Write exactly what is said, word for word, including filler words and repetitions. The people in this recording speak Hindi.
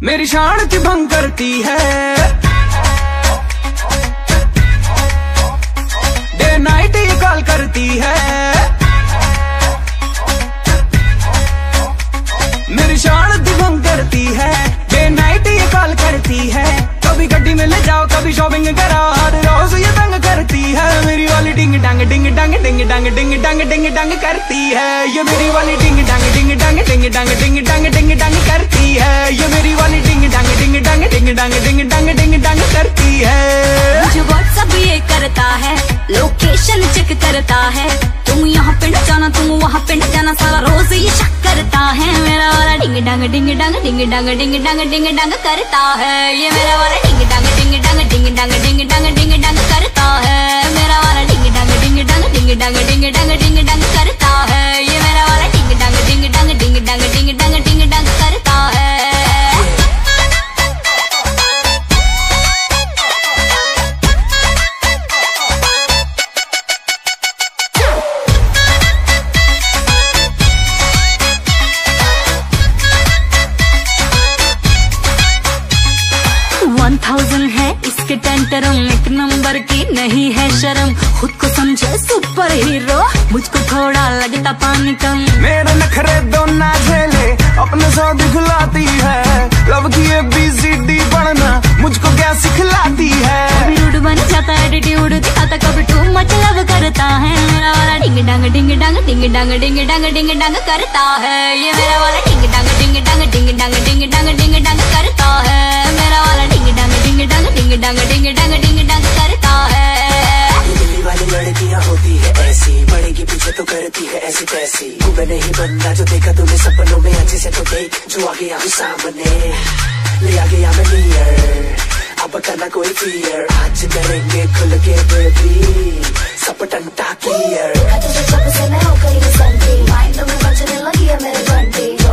मेरी शांति भंग करती है। डे नाइट ये कॉल करती है, मेरी शांति भंग करती है। डे नाइट ये कॉल करती है, कभी गड्डी में ले जाओ कभी शॉपिंग कराओ, हर रोज ये तंग करती है। मेरी वाली डिंग डांग डिंग डांग डिंग डांग डिंग डांग डिंग डांग करती है। ये मेरी वाली डिंग डांग डिंग डांग डिंग डांग डिंग डांग डिंग डांग करती है। ये मेरी वाली डिंग डांग डिंग डांग डिंग डांग डिंग डांग डिंग डांग करती है। मुझे व्हाट्सएप ये करता है, लोकेशन चेक करता है, तुम यहाँ पिंड जाना तुम वहाँ पिंड जाना, सारा रोज ये शक करता है। मेरा वाला डिंग डांग डिंग डांग डिंग डांग डिंग डांग डिंग डांग करता है। ये मेरा वाला डिंग डांग डिंग डांग डिंग डांग डिंग डांग डिंग डांग करता है। मेरा वाला डिंग डांग डिंग डांग डिंग डांग डिंग डांग डिंग डांग करता है। ये मेरा वाला डिंग डांग डिंग डांग डिंग डांग डिंग डांग डिंग डांग करता है। वन थाउजेंड है इसके टेंटरम, एक नंबर की नहीं है शर्म, खुद को समझे सुपर हीरो, मुझको थोड़ा लगता पानी कम। मेरे नखरे दो ना झेले, अपने सौ दिखलाती है, लव की ए बी सी डी पढ़ना मुझको क्या सिखलाती है। कभी रूड बन जाता है, एटीट्यूड दिखाता, कभी टू मच लव करता है। मेरा वाला डिंग डांग डिंग डांग डिंग डांग डिंग डांग डिंग डांग करता है। ये मेरा वाला डिंग डांग डिंग डांग डिंग डांग डिंग डांग डिंग डांग करता है। मेरा वाला डिंग डांग डिंग डांग डिंग डांग डिंग डांग डिंग डांग करता है। दिल्ली वाली लड़कियां होती है ऐसी, बढ़ेगी पीछे तो करती है ऐसी तैसी। तू मैं नहीं बनना जो देखा तूने सपनों में, अच्छे से तो देख जो आ गया भी सामने, ले आ गया मैं नियर, अब करना कोई फियर, आज करेंगे खुल के बेबी सपटन टाकियर। तुझे जब से मैं हो गई संगी, माइंड में बजने लगी है मेरे घंटी।